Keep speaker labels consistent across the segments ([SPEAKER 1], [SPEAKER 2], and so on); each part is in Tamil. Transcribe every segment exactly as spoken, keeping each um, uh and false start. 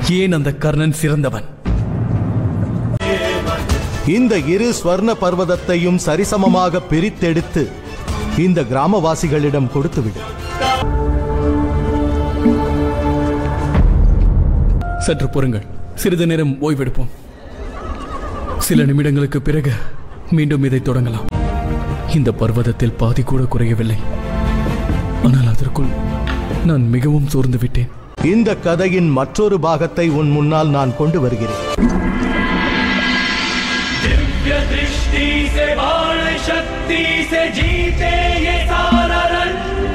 [SPEAKER 1] ஏன் அந்த கர்ணன் சிறந்தவன்?
[SPEAKER 2] இந்த இரு ஸ்வர்ண பர்வதத்தையும் சரிசமமாக பிரித்தெடுத்து இந்த கிராமவாசிகளிடம் கொடுத்துவிடு.
[SPEAKER 1] சற்று பொறுங்கள், சிறிது நேரம் ஓய்வெடுப்போம். சில நிமிடங்களுக்கு பிறகு மீண்டும் இதை தொடங்கலாம். இந்த பர்வதத்தில் பாதி கூட குறையவில்லை, ஆனால் அதற்குள் நான் மிகவும் சோர்ந்து விட்டேன்.
[SPEAKER 2] இந்த கதையின் மற்றொரு பாகத்தை உன் முன்னால் நான் கொண்டு வருகிறேன்.
[SPEAKER 3] दिव्य दृष्टि से बाण शक्ति से जीते ये सारा रण,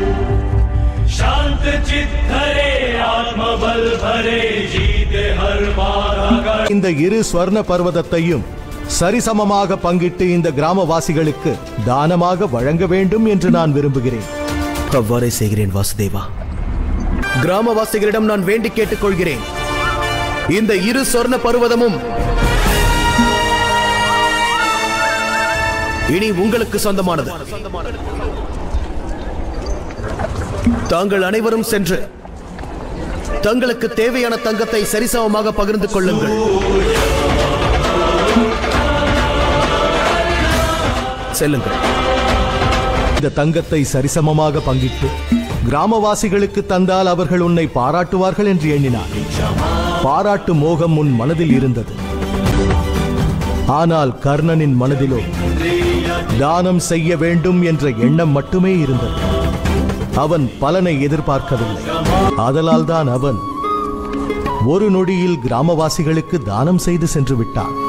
[SPEAKER 3] शांत चित्त धरे आत्मबल भरे जीते हर बाधा.
[SPEAKER 2] இந்த இரு ஸ்வர்ண பர்வதத்தையும் சரிசமமாக பங்கிட்டு இந்த கிராமவாசிகளுக்கு தானமாக வழங்க வேண்டும் என்று நான் விரும்புகிறேன்.
[SPEAKER 4] அவ்வாறே செய்கிறேன் வாசுதேவா. கிராமவாசிகளிடம் நான் வேண்டி கேட்டுக் கொள்கிறேன், இந்த இரு சொர்ண பர்வதமும் இனி உங்களுக்கு சொந்தமானது. தாங்கள் அனைவரும் சென்று தங்களுக்கு தேவையான தங்கத்தை சரிசமமாக பகிர்ந்து கொள்ளுங்கள். செல்லுங்கள்.
[SPEAKER 2] இந்த தங்கத்தை சரிசமமாக பங்கிட்டு கிராமவாசிகளுக்கு தந்தால் அவர்கள் உன்னை பாராட்டுவார்கள் என்று எண்ணினார். பாராட்டு மோகம் உன் மனதில் இருந்தது. ஆனால் கர்ணனின் மனதிலோ தானம் செய்ய வேண்டும் என்ற எண்ணம் மட்டுமே இருந்தது. அவன் பலனை எதிர்பார்க்கவில்லை. ஆதலால் தான் அவன் ஒரு நொடியில் கிராமவாசிகளுக்கு தானம் செய்து சென்று விட்டான்.